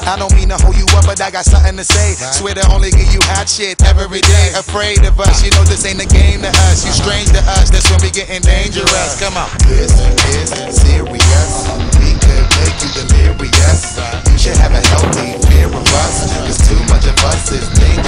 I don't mean to hold you up, but I got something to say. Swear to only give you hot shit every day. Afraid of us, you know this ain't a game to us. You strange to us, that's when we getting dangerous. Come on. This is serious. We could make you delirious. You should have a healthy fear of us, 'cause too much of us is dangerous.